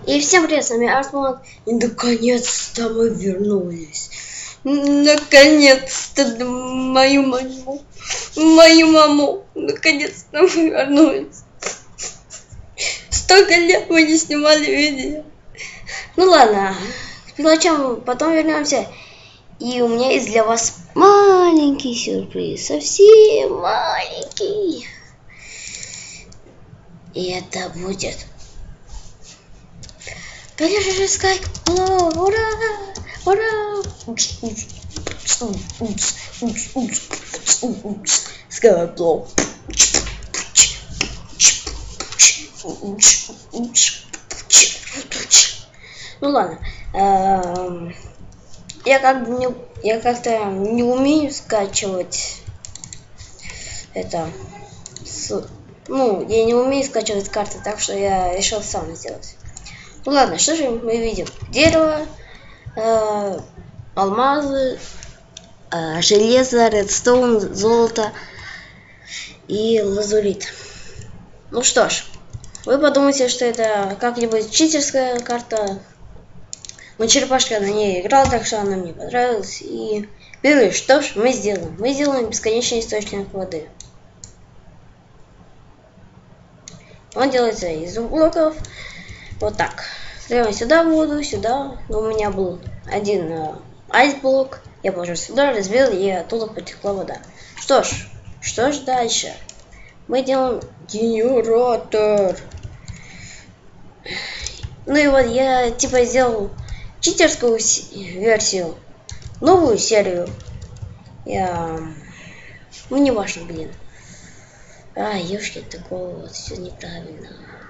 И всем привет, с вами Артмон. И наконец-то мы вернулись. Наконец-то мою маму. Наконец-то мы вернулись. Столько лет мы не снимали видео. Ну ладно, к мелочам потом вернемся. И у меня есть для вас маленький сюрприз. Совсем маленький. И это будет... Конечно же, Skyblock! Ура! Ура! Skyblock! Ну ладно. Я как-то не умею скачивать это. Я не умею скачивать карты, так что я решил сам сделать. Ну ладно, что же мы видим? Дерево, алмазы, железо, редстоун, золото и лазурит. Ну что ж, вы подумаете, что это как-нибудь читерская карта. Но черепашка на ней играл, так что она мне понравилась. И первое, что ж мы сделаем? Мы сделаем бесконечный источник воды. Он делается из блоков. Вот так. Прямо сюда воду, сюда. Но у меня был один айсблок. Я положил сюда, разбил, и оттуда потекла вода. Что ж дальше? Мы делаем генератор. Ну и вот я типа сделал читерскую версию. Новую серию. Ну не важно, блин. Ёшкин, такого вот все неправильно.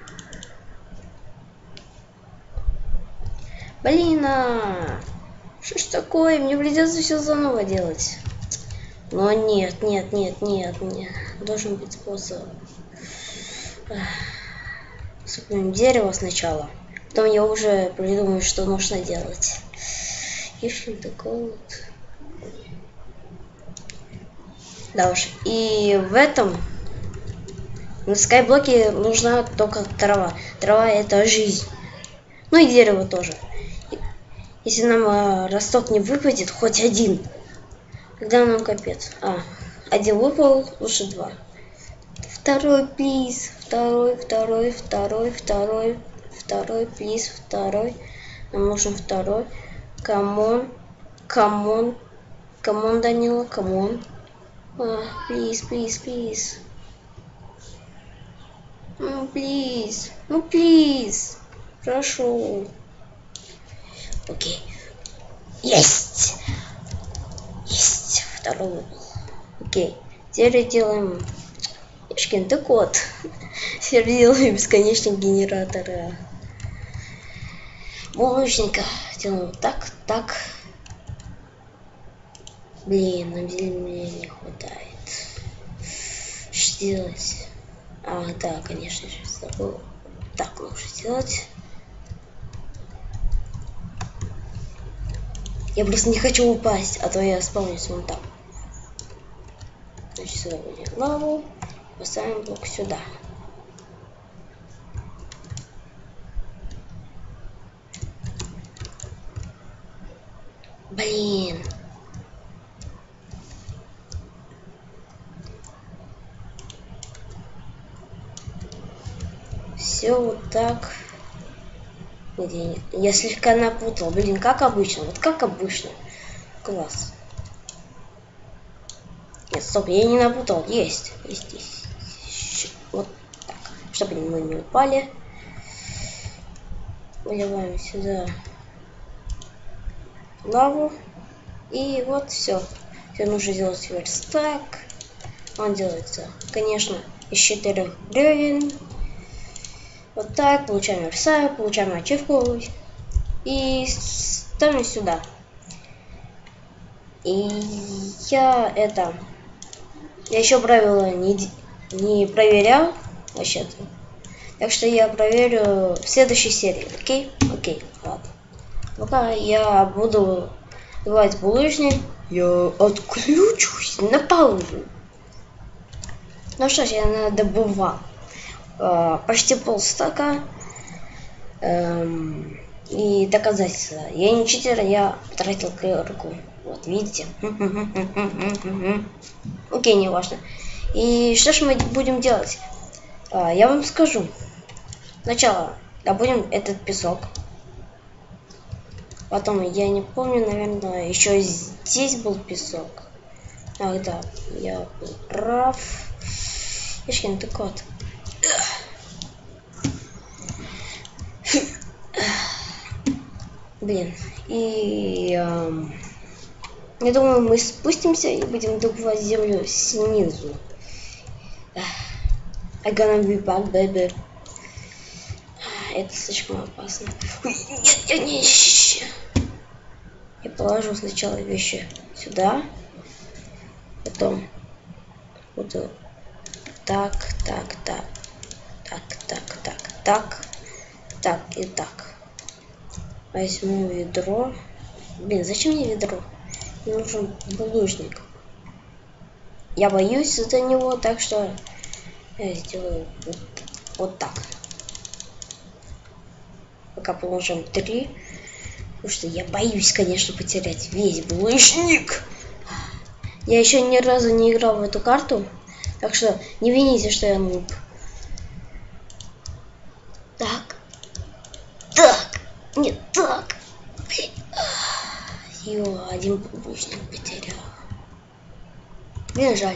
Блин, что ж такое? Мне придется все заново делать. Но нет. Должен быть способ. Супнем дерево сначала. Потом я уже придумаю, что нужно делать. Еще такое вот. Да уж. И в этом на скайблоке нужна только трава. Трава — это жизнь. Ну и дерево тоже. Если нам росток не выпадет, хоть один, тогда нам капец. Один выпал, лучше два. Второй, плиз. Второй, плиз. Второй. Нам нужен второй. Камон, Данила, камон. Плиз. Ну, плиз. Прошу. Окей. Есть. Второй. Окей. Теперь делаем... Ешкин, ты кот. Теперь делаем бесконечный генератор булыжника. Делаем так. Блин, нам земли не хватает. Что делать? Да, конечно же, забыл. Так нужно сделать. Я просто не хочу упасть, а то я спавнюсь вон там. Значит, сюда будем лаву. Поставим блок сюда. Блин. Все вот так. Я слегка напутал. Блин, как обычно. Вот как обычно. Класс. Нет, стоп, я не напутал. Есть. Вот так. Чтобы мы не упали. Выливаем сюда лаву. И вот все. Все нужно сделать верстак. Он делается, конечно, из 4 бревен. Вот так. Получаем верстак, получаем ачивку. И ставим сюда. И я еще правила не проверял вообще-то. Так что я проверю в следующей серии. Окей, ладно. Пока я буду добывать булыжник, я отключусь на паузу. Ну что ж, я добывал почти полстака. И доказательства. Я не читер, я потратил руку. Вот, видите? Окей, не важно. И что ж мы будем делать? Я вам скажу. Сначала добудем этот песок. Потом, я не помню, наверное, еще здесь был песок. Ах, да, я был прав. Ишкин, ты кот. Блин. И я думаю, мы спустимся и будем добывать землю снизу. I gonna be back, baby. Это слишком опасно. Нет, я не ищу. Я положу сначала вещи сюда. Потом буду так и так. Возьму ведро. Блин, зачем мне ведро? Мне нужен булыжник. Я боюсь за него, так что я сделаю вот так. Пока положим 3. Потому что я боюсь, конечно, потерять весь булыжник. Я еще ни разу не играл в эту карту. Так что не вините, что я нуб. Так. Не так. Ё, один булыжник потерял. Мне жаль.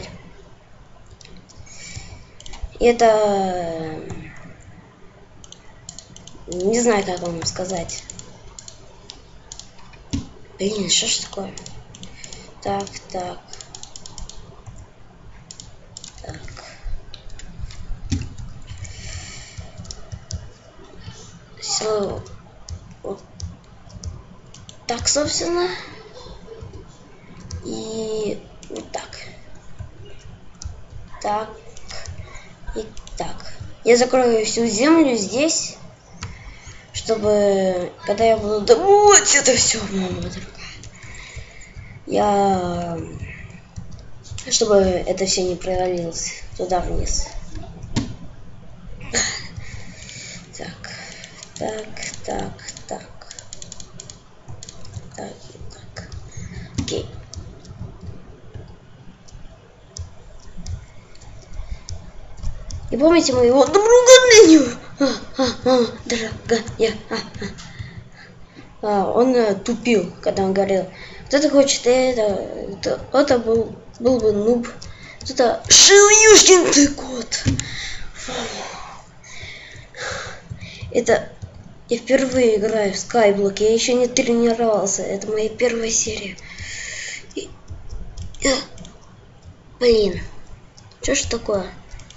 Это... Не знаю, как вам сказать. Блин, что ж такое? Так. Все. Вот так, собственно. И вот так. Так. И так. Я закрою всю землю здесь, чтобы, когда я буду добывать это все, мама дорогая, чтобы это все не провалилось туда вниз. Так. Окей. И помните моего друга дорогая. Он тупил, когда он говорил, кто-то хочет это был бы нуб, кто-то Шилюшкин ты кот. Это я впервые играю в Skyblock, я еще не тренировался, это моя первая серия. Блин, что ж такое?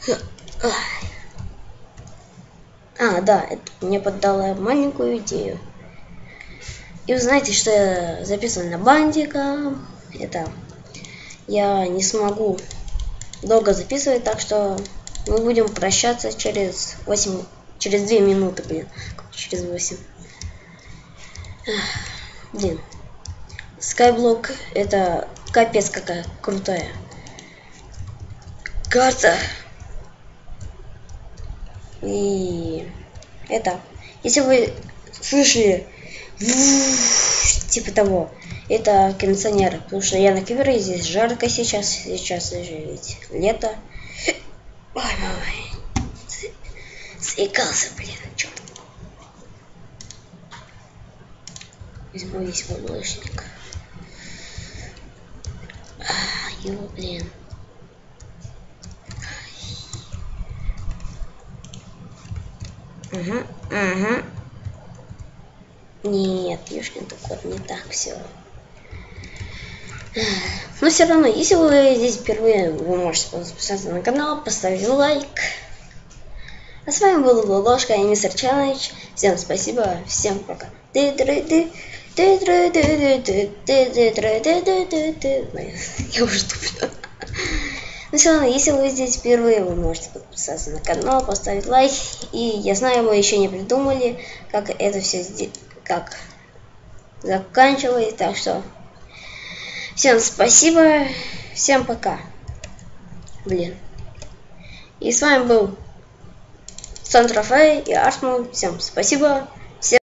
Да, это мне поддало маленькую идею. И вы знаете, что я записан на бандика. Это я не смогу долго записывать, так что мы будем прощаться через 2 минуты, блин. Через 8. Блин. Skyblock это капец какая крутая карта. И это, если вы слышали типа того, это кондиционер, потому что я на Кивере, здесь жарко сейчас ведь лето. Ой, мой, заикался, блин, черт. Возьму весь булыжник. Блин. Ага. Нет, Юшкин кот, не так все. Но все равно, если вы здесь впервые, вы можете подписаться на канал, поставить лайк. А с вами был Ложка и Мистер Челлендж. Всем спасибо, всем пока. Я уже туплю. Ну все равно, если вы здесь впервые, вы можете подписаться на канал, поставить лайк. И я знаю, мы еще не придумали, как это все как заканчивать. Так что всем спасибо, всем пока. Блин. И с вами был Сан Трофей и Артман. Всем спасибо.